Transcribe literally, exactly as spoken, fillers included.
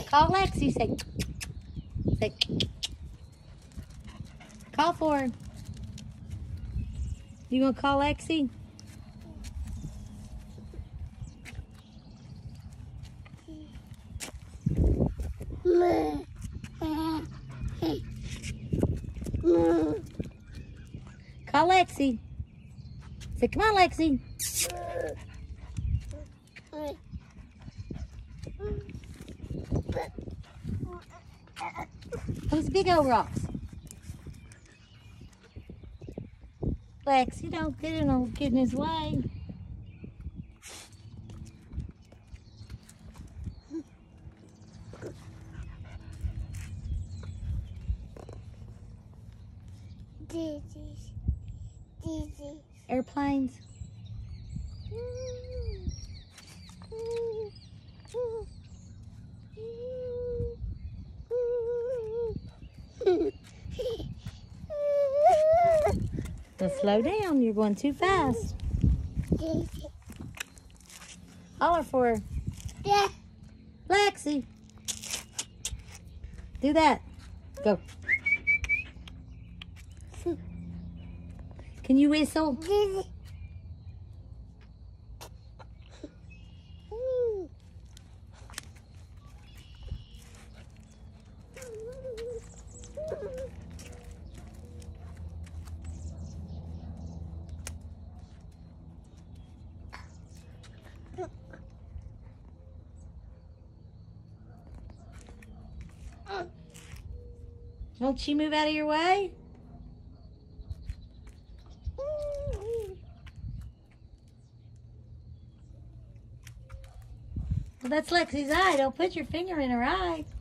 Call Lexi. Say, say, call for her. You gonna call Lexi? Call Lexi. Say, come on, Lexi. Those big old rocks. Lexi, don't get in, get in his way. Dizzy. Dizzy. Airplanes. Now slow down, you're going too fast. Holler for her. Yeah. Lexi. Do that. Go. Can you whistle? Dizzy. Won't she move out of your way? Well, that's Lexi's eye. Don't put your finger in her eye.